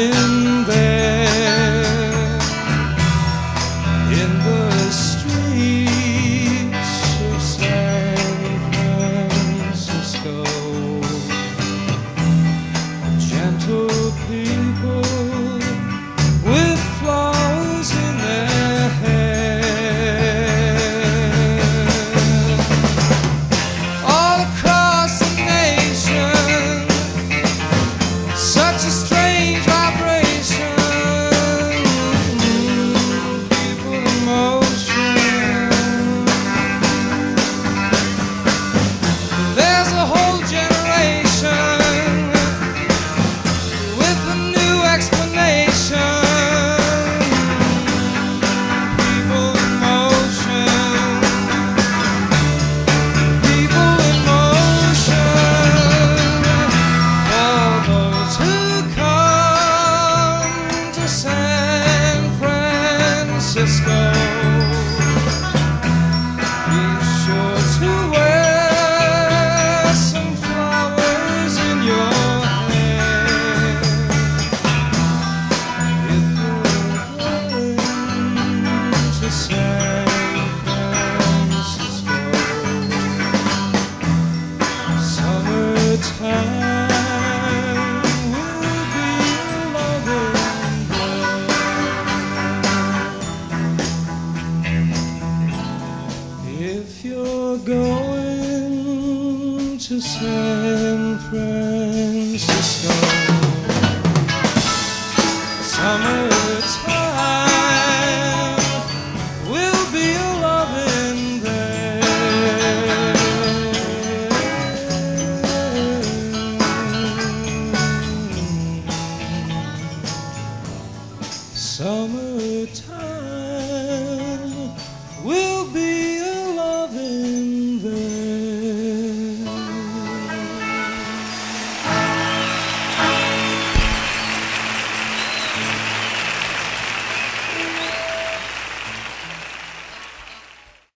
in there in the streets of San Francisco. Gentle people with flowers in their hair. All across the nation, such a strange vibration. People in motion. There's a whole generation with a new explanation. People in motion. People in motion. For those who come to San Francisco, be sure to wear some flowers in your hair. If you're going to San Francisco, summertime will be loving there. If you're going to San Francisco, summer